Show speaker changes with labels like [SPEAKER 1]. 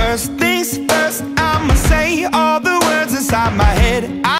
[SPEAKER 1] First things first, I'ma say all the words inside my head.